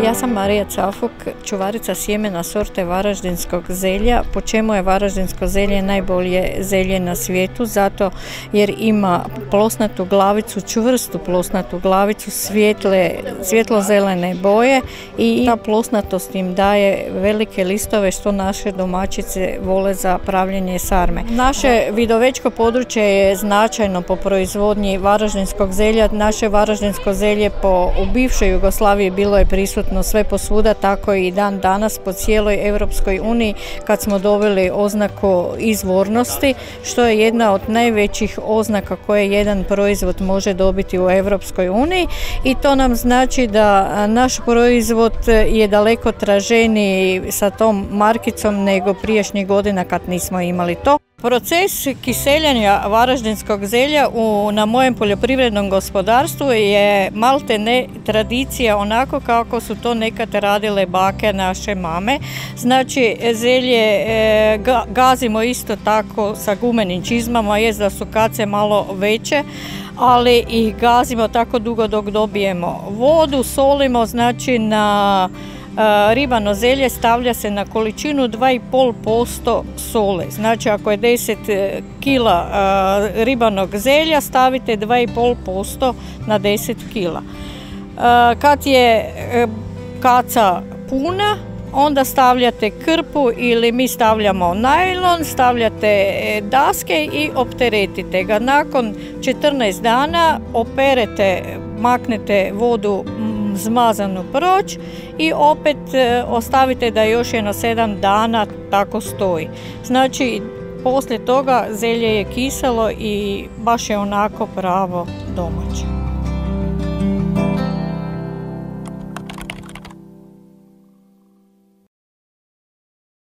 Ja sam Marija Cafuk, čuvarica sjemena sorte varaždinskog zelja. Po čemu je varaždinsko zelje najbolje zelje na svijetu? Zato jer ima plosnatu glavicu, čvrstu plosnatu glavicu, svjetlo-zelene boje i ta plosnatost im daje velike listove što naše domaćice vole za pravljenje sarme. Naše vidovečko područje je značajno po proizvodnji varaždinskog zelja. Naše varaždinsko zelje u bivšoj Jugoslaviji bilo je prisutno sve posvuda, tako i dan danas po cijeloj Europskoj uniji kad smo dobili oznaku izvornosti, što je jedna od najvećih oznaka koje jedan proizvod može dobiti u Europskoj uniji, i to nam znači da naš proizvod je daleko traženiji sa tom markicom nego prijašnjih godina kad nismo imali to. Proces kiseljanja varaždinskog zelja na mojem poljoprivrednom gospodarstvu je malte ne tradicija onako kako su to nekad radile bake naše mame. Znači zelje gazimo isto tako sa gumenim čizmama, jest da su kace malo veće, ali ih gazimo tako dugo dok dobijemo vodu, solimo, znači na ribano zelje stavlja se na količinu 2,5% sole. Znači ako je 10 kila ribanog zelja stavite 2,5% na 10 kila. Kad je kaca puna, onda stavljate krpu ili mi stavljamo najlon, stavljate daske i opteretite ga. Nakon 14 dana operete, maknete vodu zmazanu proć i opet ostavite da još jedno 7 dana tako stoji. Znači poslije toga zelje je kiselo i baš je onako pravo domaće.